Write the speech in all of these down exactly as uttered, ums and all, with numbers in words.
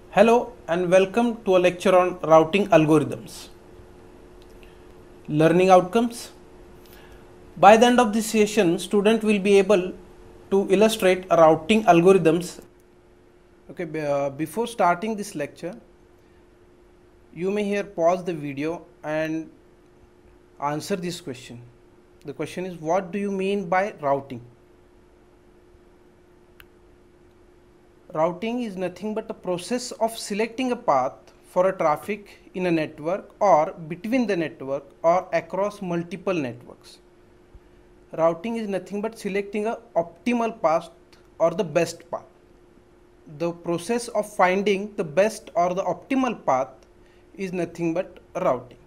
Hello and welcome to a lecture on routing algorithms. Learning outcomes. By the end of this session, student will be able to illustrate routing algorithms. Okay, uh, before starting this lecture, you may here pause the video and answer this question. The question is, what do you mean by routing? Routing is nothing but a process of selecting a path for a traffic in a network or between the network or across multiple networks. Routing is nothing but selecting a optimal path or the best path. The process of finding the best or the optimal path is nothing but routing.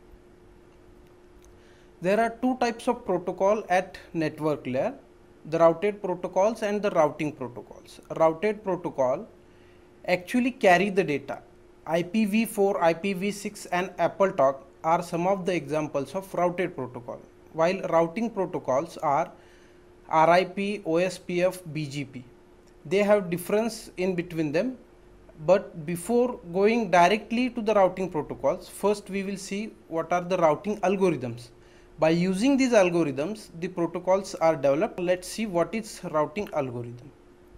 There are two types of protocol at network layer: the routed protocols and the routing protocols. Routed protocol actually carry the data. I P v four, I P v six and AppleTalk are some of the examples of routed protocol, while routing protocols are R I P, O S P F, B G P. They have difference in between them, but before going directly to the routing protocols, first we will see what are the routing algorithms. By using these algorithms, the protocols are developed. Let's see what is routing algorithm.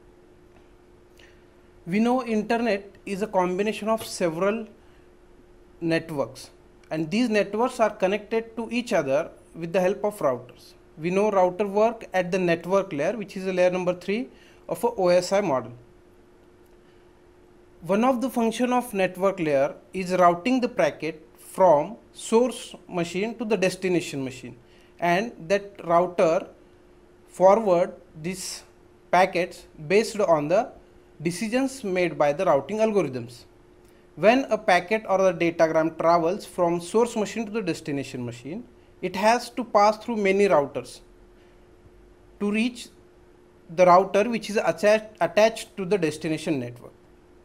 We know internet is a combination of several networks, and these networks are connected to each other with the help of routers. We know router work at the network layer, which is a layer number three of a O S I model. One of the function of network layer is routing the packet from source machine to the destination machine, and that router forward these packets based on the decisions made by the routing algorithms. When a packet or a datagram travels from source machine to the destination machine, it has to pass through many routers to reach the router which is attached to the destination network.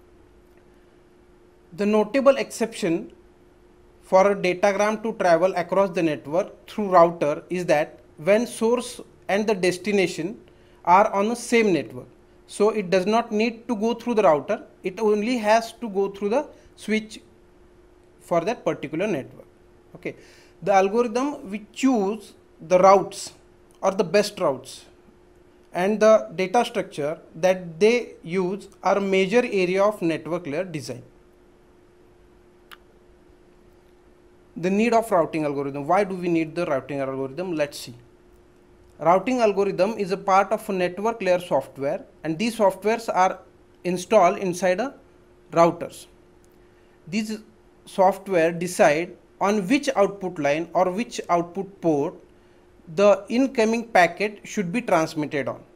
The notable exception for a datagram to travel across the network through router is that when source and the destination are on the same network, so it does not need to go through the router, it only has to go through the switch for that particular network. Okay, the algorithm we choose the routes or the best routes and the data structure that they use are a major area of network layer design. The need of routing algorithm. Why do we need the routing algorithm? Let's see. Routing algorithm is a part of a network layer software, and these softwares are installed inside a routers. These software decide on which output line or which output port the incoming packet should be transmitted on.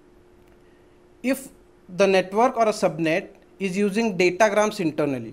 If the network or a subnet is using datagrams internally,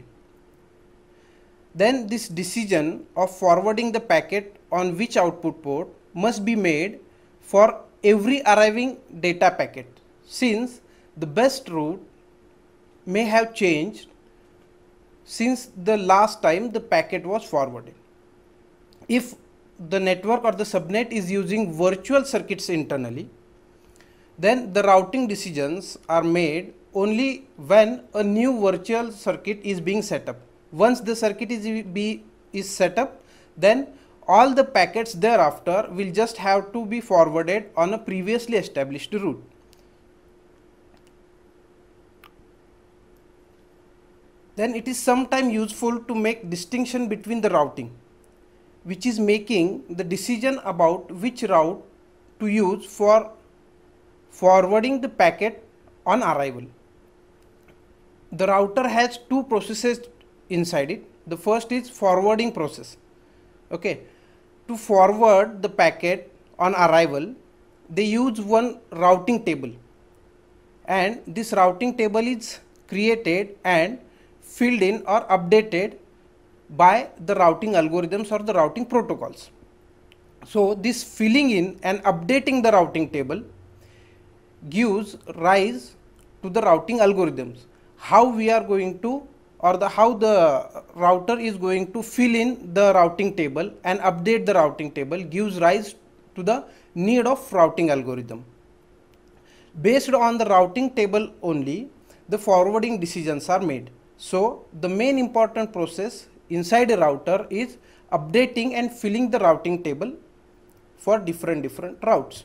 then this decision of forwarding the packet on which output port must be made for every arriving data packet, since the best route may have changed since the last time the packet was forwarded. If the network or the subnet is using virtual circuits internally, then the routing decisions are made only when a new virtual circuit is being set up. Once the circuit is, be, is set up, then all the packets thereafter will just have to be forwarded on a previously established route. Then it is sometimes useful to make distinction between the routing, which is making the decision about which route to use for forwarding the packet on arrival. The router has two processes inside it. The first is forwarding process. Okay, to forward the packet on arrival, they use one routing table, and this routing table is created and filled in or updated by the routing algorithms or the routing protocols. So this filling in and updating the routing table gives rise to the routing algorithms. How we are going to or the how the router is going to fill in the routing table and update the routing table gives rise to the need of routing algorithm. Based on the routing table only, the forwarding decisions are made. So the main important process inside a router is updating and filling the routing table for different different routes.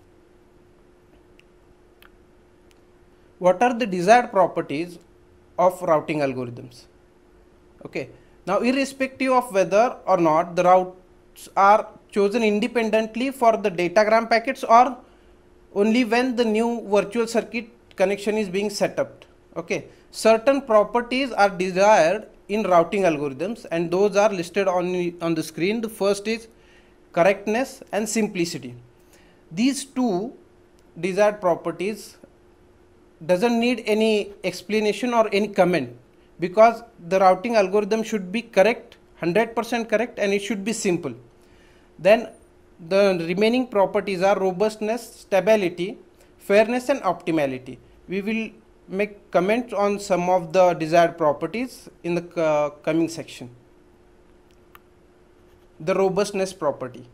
What are the desired properties of routing algorithms? Okay, now irrespective of whether or not the routes are chosen independently for the datagram packets or only when the new virtual circuit connection is being set up. Okay, certain properties are desired in routing algorithms, and those are listed on, on the screen. The first is correctness and simplicity. These two desired properties doesn't need any explanation or any comment, because the routing algorithm should be correct, one hundred percent correct, and it should be simple. Then the remaining properties are robustness, stability, fairness and optimality. We will make comments on some of the desired properties in the uh, coming section. The robustness property.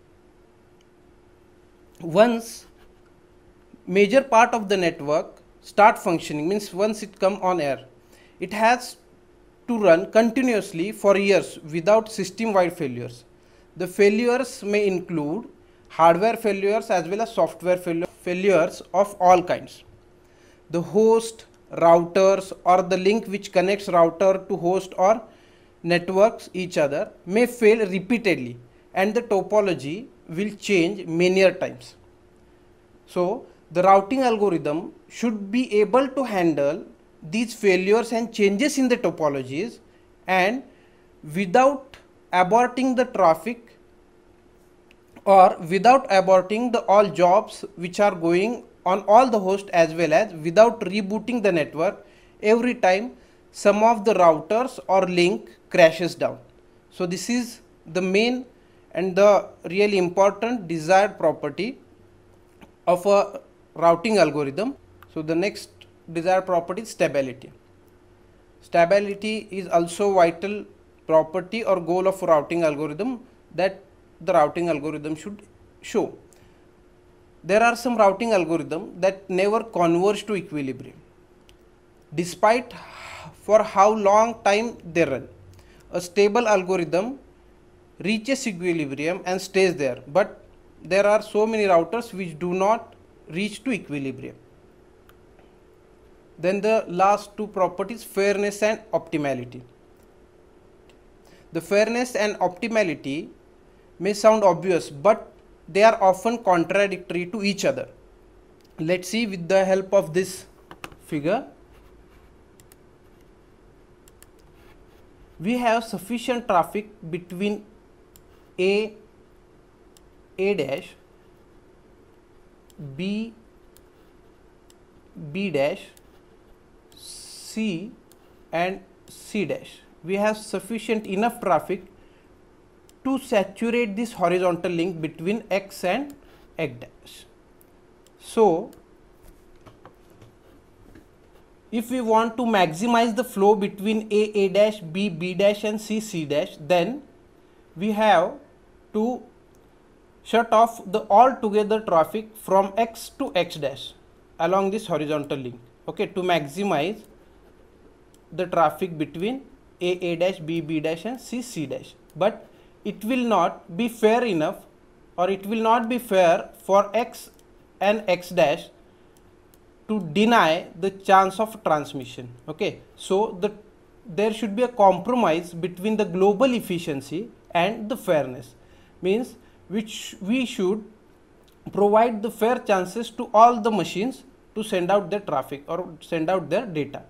Once major part of the network start functioning, means once it come on air, it has to run continuously for years without system-wide failures. The failures may include hardware failures as well as software failure, failures of all kinds. The host, routers, or the link which connects router to host or networks each other may fail repeatedly, and the topology will change many times. So the routing algorithm should be able to handle these failures and changes in the topologies, and without aborting the traffic or without aborting the all jobs which are going on all the hosts, as well as without rebooting the network every time some of the routers or link crashes down. So this is the main and the really important desired property of a routing algorithm. So the next desired property is stability. Stability is also vital property or goal of routing algorithm that the routing algorithm should show. There are some routing algorithms that never converge to equilibrium, despite for how long time they run. A stable algorithm reaches equilibrium and stays there, but there are so many routers which do not reach to equilibrium. Then the last two properties, fairness and optimality. The fairness and optimality may sound obvious, but they are often contradictory to each other. Let's see with the help of this figure. We have sufficient traffic between A, A dash, B, B dash, C and C dash. We have sufficient enough traffic to saturate this horizontal link between X and X dash. So if we want to maximize the flow between A, A dash, B, B dash and C, C dash, then we have to shut off the altogether traffic from X to X dash along this horizontal link, okay, to maximize the traffic between A, A dash, B, B dash and C, C dash. But it will not be fair enough, or it will not be fair for X and X dash to deny the chance of transmission. Okay, so the there should be a compromise between the global efficiency and the fairness, means which we should provide the fair chances to all the machines to send out their traffic or send out their data.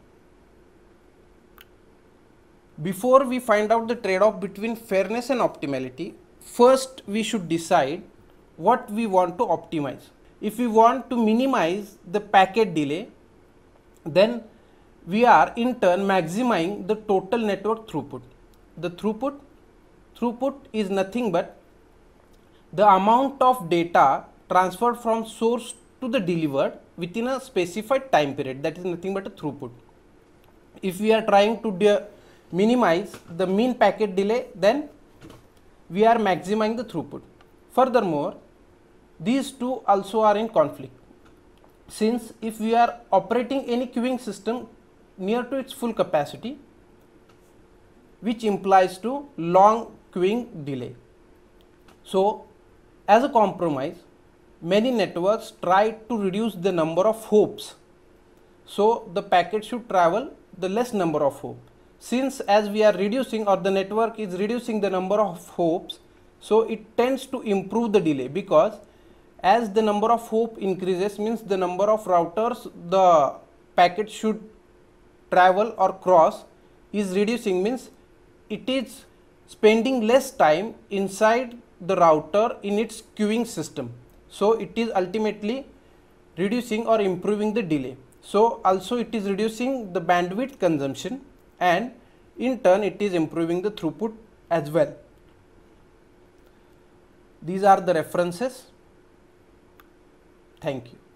Before we find out the trade-off between fairness and optimality, first we should decide what we want to optimize. If we want to minimize the packet delay, then we are in turn maximizing the total network throughput. The throughput, throughput is nothing but the amount of data transferred from source to the delivered within a specified time period. That is nothing but a throughput. If we are trying to minimize the mean packet delay, then we are maximizing the throughput. Furthermore, these two also are in conflict, since if we are operating any queuing system near to its full capacity, which implies to long queuing delay. So as a compromise, many networks try to reduce the number of hops. So the packet should travel the less number of hops. Since as we are reducing, or the network is reducing the number of hops, so it tends to improve the delay, because as the number of hop increases, means the number of routers the packet should travel or cross is reducing, means it is spending less time inside the router in its queuing system. So it is ultimately reducing or improving the delay. So also it is reducing the bandwidth consumption, and in turn it is improving the throughput as well. These are the references. Thank you.